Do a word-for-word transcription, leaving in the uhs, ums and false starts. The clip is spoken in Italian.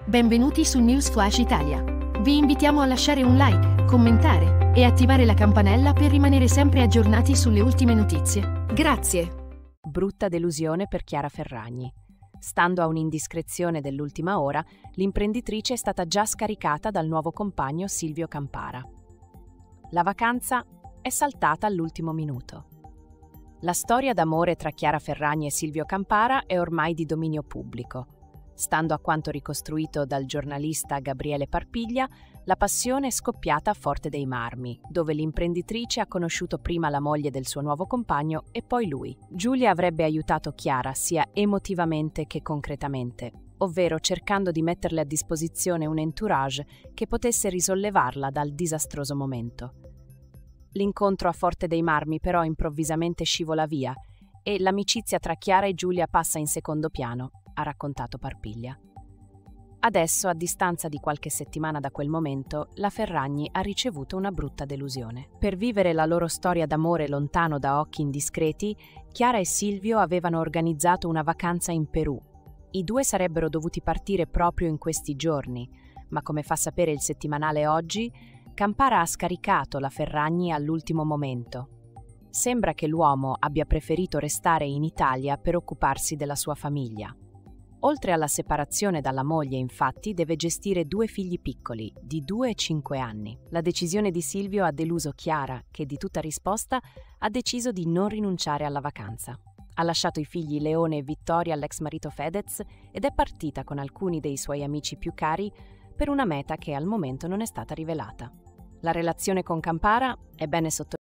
Benvenuti su News Flash Italia. Vi invitiamo a lasciare un like, commentare e attivare la campanella per rimanere sempre aggiornati sulle ultime notizie. Grazie. Brutta delusione per Chiara Ferragni. Stando a un'indiscrezione dell'ultima ora, l'imprenditrice è stata già scaricata dal nuovo compagno Silvio Campara. La vacanza è saltata all'ultimo minuto. La storia d'amore tra Chiara Ferragni e Silvio Campara è ormai di dominio pubblico. Stando a quanto ricostruito dal giornalista Gabriele Parpiglia, la passione è scoppiata a Forte dei Marmi, dove l'imprenditrice ha conosciuto prima la moglie del suo nuovo compagno e poi lui. Giulia avrebbe aiutato Chiara sia emotivamente che concretamente, ovvero cercando di metterle a disposizione un entourage che potesse risollevarla dal disastroso momento. L'incontro a Forte dei Marmi però improvvisamente scivola via e l'amicizia tra Chiara e Giulia passa in secondo piano, ha raccontato Parpiglia. Adesso, a distanza di qualche settimana da quel momento, la Ferragni ha ricevuto una brutta delusione. Per vivere la loro storia d'amore lontano da occhi indiscreti, Chiara e Silvio avevano organizzato una vacanza in Perù. I due sarebbero dovuti partire proprio in questi giorni, ma come fa sapere il settimanale Oggi, Campara ha scaricato la Ferragni all'ultimo momento. Sembra che l'uomo abbia preferito restare in Italia per occuparsi della sua famiglia. Oltre alla separazione dalla moglie, infatti, deve gestire due figli piccoli, di due e cinque anni. La decisione di Silvio ha deluso Chiara, che di tutta risposta ha deciso di non rinunciare alla vacanza. Ha lasciato i figli Leone e Vittoria all'ex marito Fedez ed è partita con alcuni dei suoi amici più cari per una meta che al momento non è stata rivelata. La relazione con Campara, è bene sottolineare,